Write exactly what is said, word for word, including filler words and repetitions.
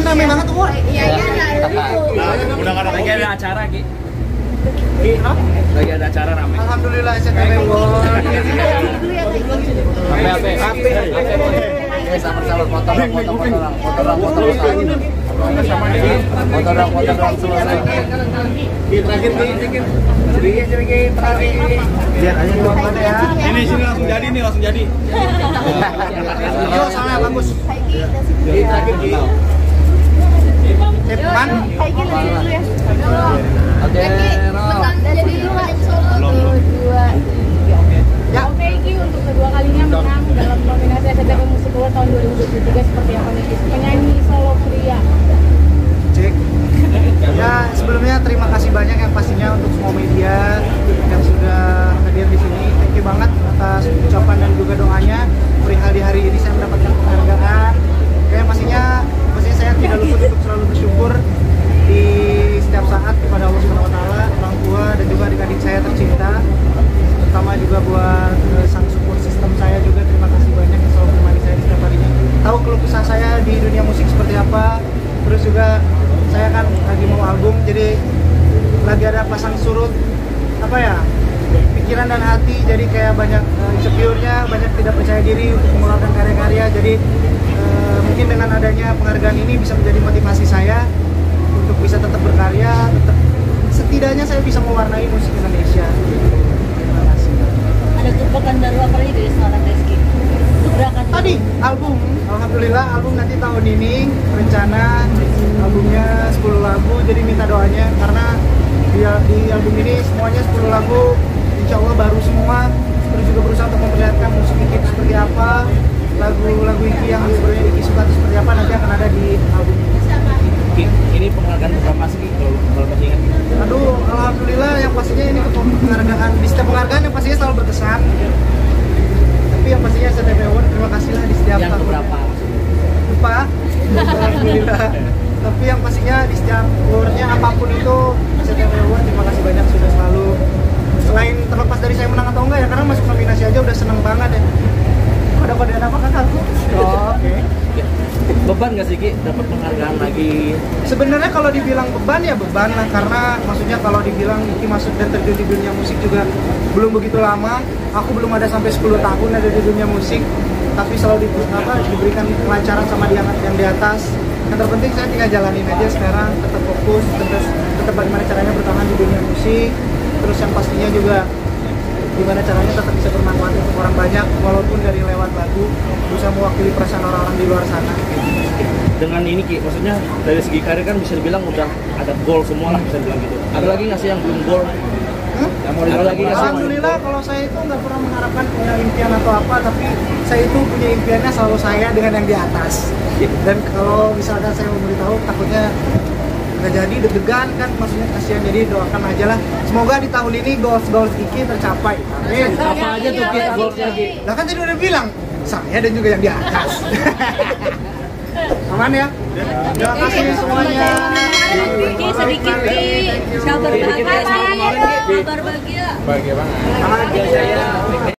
Tumben rame banget tuh. Iya iya itu. Udah nggak ada Lagi ada acara, Ki. Ki, hah? Lagi ada acara rame. Alhamdulillah S C T V World. H P H P H P. Eh sama-sama foto dong, foto foto dong, foto dong, foto dong. Foto dong, foto dong selesai. Terakhir dikit. Sedikit sedikit terakhir. Lihat aja dulu mana ya. Ini sini langsung jadi nih, langsung jadi. Yo, sana bagus. Di terakhir di. Depan. Oke, Menang jadi solo dua. Ya. Oke, Iki untuk kedua kalinya menang dalam nominasi S C T V Music Award tahun dua ribu dua puluh tiga seperti apa nih? Penyanyi solo pria. Cek. Ya, sebelumnya terima kasih banyak yang pastinya untuk semua media yang sudah hadir di sini. Thank you banget atas ucapan dan juga doanya. Perihal di hari ini saya mendapatkan penghargaan. Kayak pastinya, pastinya saya tidak luput untuk selalu bersyukur di setiap saat kepada Allah Subhanahu Wa Taala, orang tua dan juga adik-adik saya tercinta. Terutama juga buat uh, sang support system saya juga, terima kasih banyak yang selalu menemani saya di setiap harinya. Tahu keluh kesah saya di dunia musik seperti apa. Terus juga saya kan lagi mau album, jadi lagi ada pasang surut apa ya, pikiran dan hati, jadi kayak banyak uh, insecure-nya, banyak tidak percaya diri untuk mengeluarkan karya-karya. Jadi uh, mungkin dengan adanya penghargaan ini bisa menjadi motivasi saya untuk bisa tetap berkarya, tetap setidaknya saya bisa mewarnai musik Indonesia. Terima kasih. Ada gebrakan baru apa lagi dari seorang Rizky? Gebrakan Tadi album, alhamdulillah album nanti tahun ini rencana albumnya sepuluh lagu, jadi minta doanya karena di, di album ini semuanya sepuluh lagu, insya Allah baru semua. Terus juga berusaha untuk memperlihatkan musik Iki itu seperti apa, lagu-lagu Iki yang sebenarnya Iki suka itu seperti apa, nanti akan ada di album ini. Ki, ini penghargaan pertama sih kalau kalau masih ingat. Aduh, alhamdulillah yang pastinya ini penghargaan, di setiap penghargaan yang pastinya selalu berkesan. Tapi yang pastinya S C T V Award, terima kasih lah di setiap Yang tahun. keberapa? Lupa. Alhamdulillah. Tapi yang pastinya di setiap awardnya apapun itu S C T V Award, terima kasih banyak sudah selalu. Selain terlepas dari saya menang atau enggak ya, karena masuk nominasi aja udah seneng banget ya. Kode-kodean apa kan aku? Oh, oke. Okay. Ya. Beban nggak sih, Ki, dapat penghargaan lagi? Sebenarnya kalau dibilang beban ya beban lah, karena maksudnya kalau dibilang Iki masuk dan terjun di dunia musik juga belum begitu lama. Aku belum ada sampai sepuluh tahun ada di dunia musik, tapi selalu di, apa, diberikan kelancaran sama yang, yang di atas. Yang terpenting saya tinggal jalanin aja sekarang, tetap fokus, tetap, tetap bagaimana caranya bertahan di dunia musik. Terus yang pastinya juga gimana caranya tetap bisa bermanfaat untuk orang banyak, walaupun dari lewat lagu, bisa mewakili perasaan orang-orang di luar sana. Dengan ini, Ki, maksudnya dari segi karir kan bisa dibilang udah ada goal semua lah, bisa dibilang gitu. Ada lagi nggak sih yang belum goal? Hmm? Yang mau ada lagi nggak sih? Alhamdulillah kalau saya itu nggak pernah mengharapkan punya impian atau apa, tapi saya itu punya impiannya selalu saya dengan yang di atas. Dan kalau misalkan saya memberitahu, takutnya nggak jadi, deg-degan kan, maksudnya kasihan, jadi doakan aja lah. Semoga di tahun ini goals-goals Iki tercapai. Amin. Apa aja tuh, Ki, goalsnya, Ki? Nah kan tadi udah bilang, saya dan juga yang di atas. Aman ya? Terima kasih semuanya. Iki sedikit Ki, kabar bahagia, kabar bahagia. Bahagia banget. Bahagia saya.